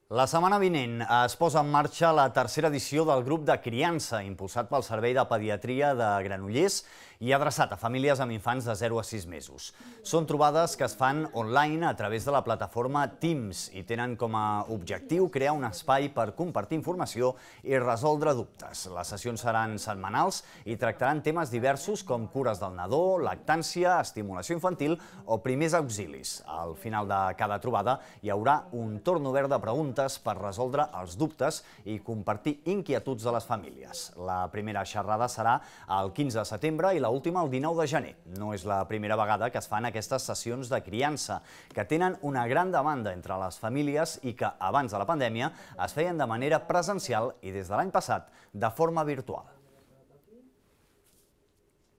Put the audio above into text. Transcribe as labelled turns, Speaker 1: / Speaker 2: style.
Speaker 1: La setmana vinent es posa en marxa la tercera edició del grup de criança, impulsat pel Servei de Pediatria de Granollers i adreçat a famílies amb infants de 0 a 6 mesos. Són trobades que es fan online a través de la plataforma Teams i tenen com a objectiu crear un espai per compartir informació i resoldre dubtes. Les sessions seran setmanals i tractaran temes diversos com cures del nadó, lactància, estimulació infantil o primers auxilis. Al final de cada trobada hi haurà un torn obert de preguntes per resoldre els dubtes i compartir inquietuds de les famílies. La primera xerrada serà el 15 de setembre i l'última el 19 de gener. No és la primera vegada que es fan aquestes sessions de criança, que tenen una gran demanda entre les famílies i que abans de la pandèmia es feien de manera presencial i des de l'any passat de forma virtual.